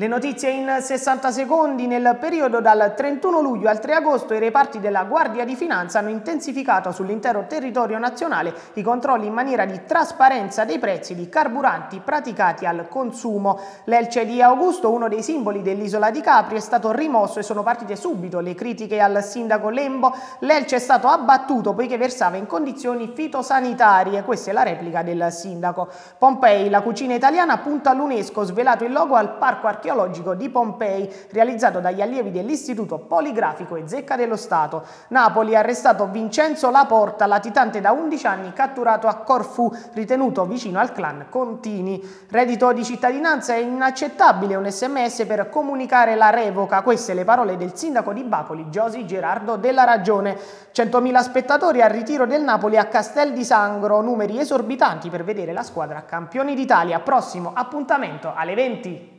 Le notizie in 60 secondi. Nel periodo dal 31 luglio al 3 agosto i reparti della Guardia di Finanza hanno intensificato sull'intero territorio nazionale i controlli in maniera di trasparenza dei prezzi di carburanti praticati al consumo. L'Elce di Augusto, uno dei simboli dell'isola di Capri, è stato rimosso e sono partite subito le critiche al sindaco Lembo. L'Elce è stato abbattuto poiché versava in condizioni fitosanitarie. Questa è la replica del sindaco. Pompei, la cucina italiana punta all'UNESCO, svelato il logo al parco archeologico di Pompei, realizzato dagli allievi dell'Istituto Poligrafico e Zecca dello Stato. Napoli ha arrestato Vincenzo Laporta, latitante da 11 anni, catturato a Corfù, ritenuto vicino al clan Contini. Reddito di cittadinanza: è inaccettabile un SMS per comunicare la revoca. Queste le parole del sindaco di Bacoli, Giosi Gerardo Della Ragione. 100.000 spettatori al ritiro del Napoli a Castel di Sangro, numeri esorbitanti per vedere la squadra campioni d'Italia. Prossimo appuntamento alle 20.